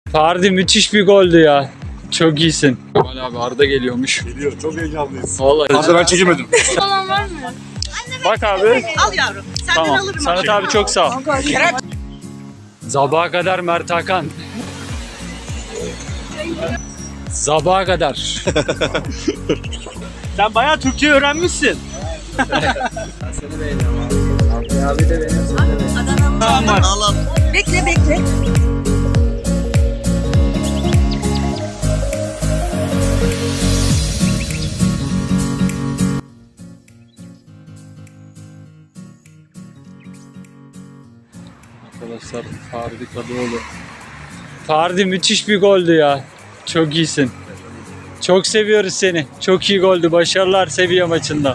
Ferdi müthiş bir goldü ya. Çok iyisin. Kemal abi Arda geliyormuş. Geliyor. Çok heyecanlıyız. Vallahi. Arda ben çekemedim. Falan var mı? Bak abi. Al yavrum. Senden Tamam. alırım. Samet abi çok sağ ol. Sabaha kadar Mert Hakan. Sabaha kadar. Sen bayağı Türkçe öğrenmişsin. Tamam. Bekle bekle. Arkadaşlar Ferdi Kadıoğlu. Ferdi müthiş bir goldü ya. Çok iyisin. Çok seviyoruz seni. Çok iyi goldü. Başarılar Sevilla maçında.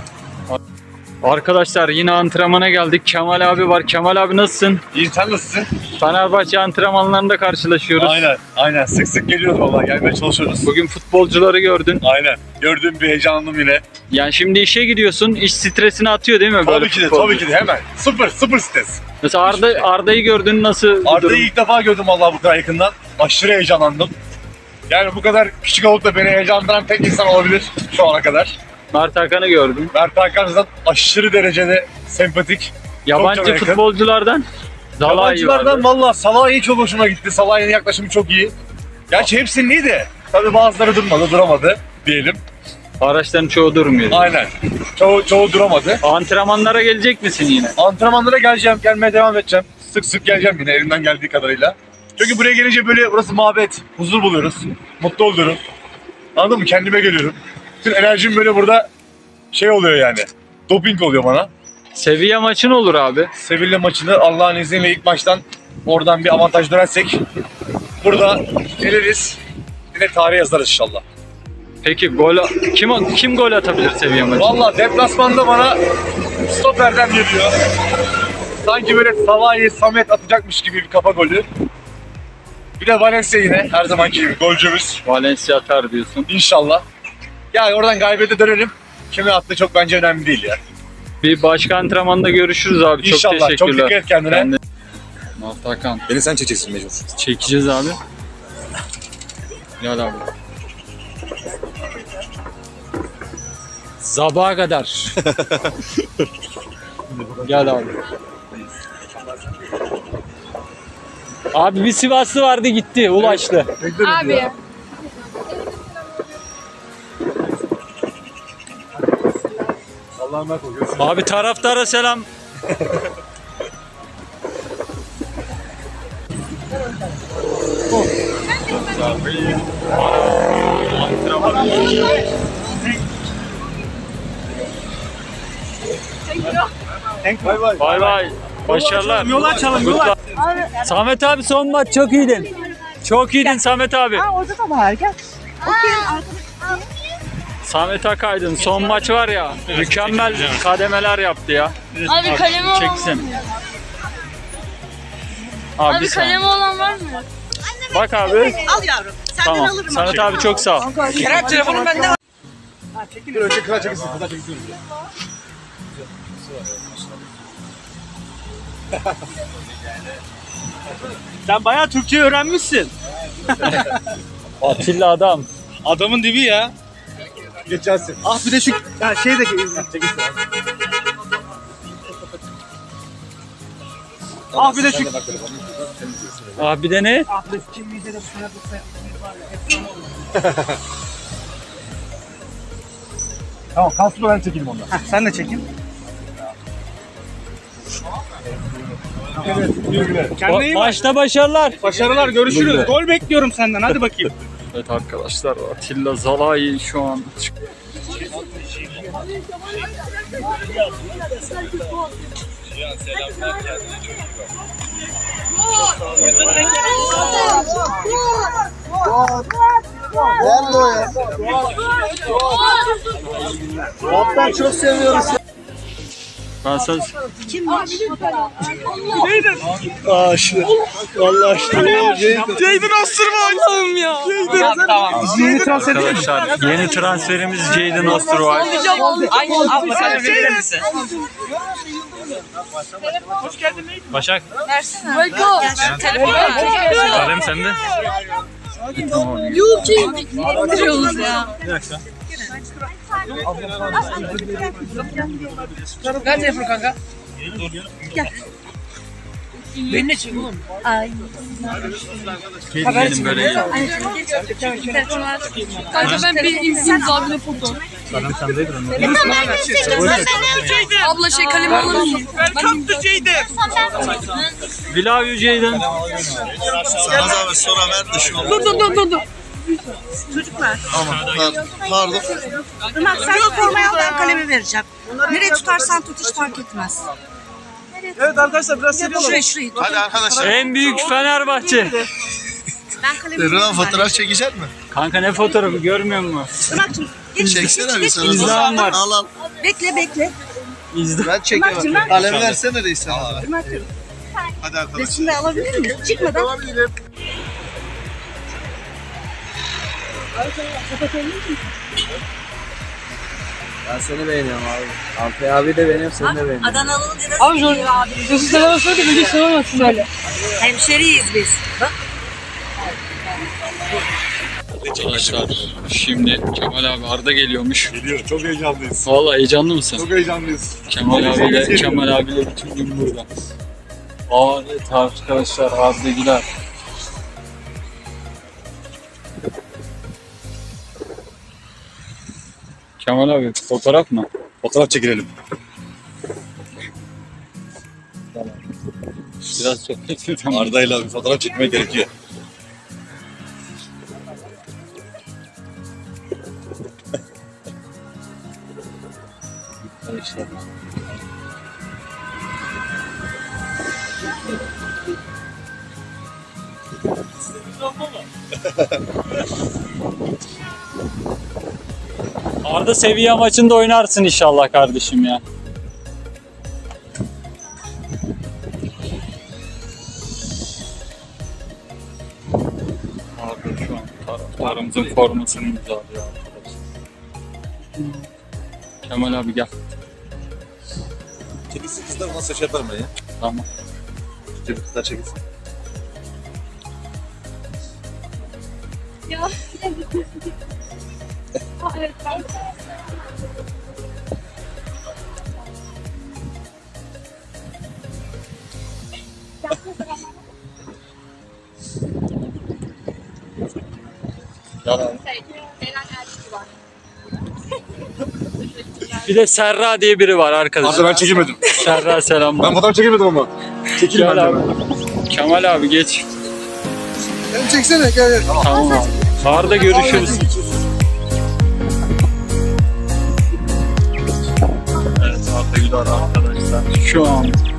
Arkadaşlar yine antrenmana geldik. Kemal abi var. Kemal abi nasılsın? İyi, sen nasılsın? Fenerbahçe antrenmanlarında karşılaşıyoruz. Aynen. Sık sık geliyoruz vallahi. Gelmeye çalışıyoruz. Bugün futbolcuları gördün. Aynen. Gördüğüm bir heyecanlıyım yine. Yani şimdi işe gidiyorsun. İş stresini atıyor değil mi? Böyle Tabii ki de hemen. Sıfır stres. Mesela Arda'yı gördün, nasıl? Arda'yı ilk defa gördüm vallahi bu kadar yakından. Aşırı heyecanlandım. Yani bu kadar küçük olup da beni heyecanlandıran tek insan olabilir şu ana kadar. Mert Hakan'ı gördüm. Mert Hakan zaten aşırı derecede sempatik. Yabancı çok yakın. futbolculardan Zalai Yabancılardan vardı. valla Salah'ı çok hoşuma gitti. Salah'ın yaklaşımı çok iyi. Gerçi hepsinin iyi de tabii bazıları duramadı diyelim. Araçların çoğu durmuyor. Aynen. Çoğu duramadı. Antrenmanlara gelecek misin yine? Antrenmanlara gelmeye devam edeceğim. Sık sık geleceğim yine elimden geldiği kadarıyla. Çünkü buraya gelince böyle burası mabet, huzur buluyoruz. Mutlu oluyorum. Anladın mı? Kendime geliyorum. Bütün enerjim böyle burada şey oluyor yani. Doping oluyor bana. Sevilla maçın olur abi. Sevilla maçını Allah'ın izniyle ilk maçtan oradan bir avantaj dönersek burada geliriz. Yine tarih yazarız inşallah. Peki kim gol atabilir Sevilla maçında? Valla deplasmanda bana stoperden geliyor. Sanki böyle Salah'ı Samet atacakmış gibi bir kafa golü. Bir de Valencia yine her zamanki gibi golcümüz. Valencia atar diyorsun. İnşallah. Yani oradan galibiyete dönelim. Kimi attığı çok bence önemli değil ya. Bir başka antrenmanda görüşürüz abi. İnşallah. Çok teşekkürler. Çok dikkat et kendine. Mert Hakan. Beni sen çekeceksin mecbur. Çekeceğiz abi. Gel abi. Sabaha kadar. Gel abi. Abi bir Sivaslı vardı gitti, ulaştı. Abi. Allah'a emanet ol. Görüşürüz. Abi taraftara selam. Bay bay. Başarılar. Yol açalım, yol Mutlu- Samet abi son maç çok iyiydin. Çok iyiydin Samet abi. Orada da var gel. Samet Akaydın son maç var ya mükemmel kademeler yaptı ya. Abi kalemi olan Çeksin. Abi, Abi bir saniye. kalemi olan var mı? Bak abi. Al yavrum. Senden Tamam. alırım. Samet abi çok sağ ol. Kerem telefonum bende var. Bir önce kıra çekilsin. Kıra çekilsin. Sen bayağı Türkçe öğrenmişsin. Atilla adam. Adamın dibi ya. Geçersin. Ah bir de şu ya şey de çekilsin. Ah bir de şu Abi bir de ne? ah bir de kimliği de Tamam kalsın da ben çekeyim ondan. sen de çekin. Evet. Güle. Kendine iyi bak. Maçta başarılar. Başarılar, görüşürüz. Gol bekliyorum senden. Hadi bakayım. Evet arkadaşlar Atilla Zalai şu an. Kaptan çok seviyoruz. Ben söz. Aa işte. Allah aşkına. Ceydin Osterman. Allah'ım ya. Yeni transfer değil mi? Arkadaşlar yeni transferimiz Jadon Osterwald. Aynı abla sen verir misin? Başak. Versene. Telefonu Kalem sende. YouTube indiriyoruz ya. Bir dakika. Ver telefonu kanka. Gel. Beni de çek oğlum. Ay. Gelin böyle ya. Kanka ben bir imza bile foto. Kalem sendeydi mi? Abla şey kalemi alır mısın? Welcome to Jayden. We love you Jayden. Sana zahmet sonra ver de şu. Dur. Çocuklar. Pardon. Irmak sen formayı al, ben kalemi vereceğim. Nereye tutarsan tut, hiç fark etmez. Evet arkadaşlar biraz seri olalım. Şurayı tut. Hadi arkadaşlar. En büyük Fenerbahçe. Ben kalemi Erhan vereceğim. fotoğraf çekecek mi? Kanka ne fotoğrafı görmüyor musun? Irmak'cığım geç. Çeksene bir sana. İzdiham var. Al al. Bekle. İzle. Ben çekemem. Irmak'cığım, Kalem versene reis sana. Irmak'cığım. Hadi arkadaşlar. Resimde alabilir miyiz? Çıkmadan. Ben seni beğeniyorum abi. Altay abi de beğeniyorum, seni de beğeniyorum. Adanalı'nın dedesi. Abi zor. Sözü sevemezsin de beni sevemezsin öyle. Hemşeriyiz biz. Bak. Arkadaşlar şimdi Kemal abi Arda geliyormuş. Geliyor. Çok heyecanlıyız. Vallahi heyecanlı mısın? Çok heyecanlıyız. Kemal abiyle bütün gün burada. Evet arkadaşlar Arda Güler. Kemal abi fotoğraf mı? Fotoğraf çekilelim. Biraz çok tamam. Arda'yla bir fotoğraf çekmek gerekiyor. Arkadaşlar. Arda seviye maçında oynarsın inşallah kardeşim ya. Arda şu an taraftarımızın formasını imzalıyor arkadaşlar. Kemal abi gel. Çekilsin kızlar ona saç yaparım ben ya. Tamam. Kızlar çekilsin. Bir de Serra diye biri var arkadaşlar. Arda ben çekemedim. Serra selamlar. Ben fotoğraf çekemedim ama. Çekilin Gel ben abi. Kemal abi geç. Sen çeksene gel. Tamam abi. Arda görüşürüz. Evet Arda Güler arkadaşlar. Şu an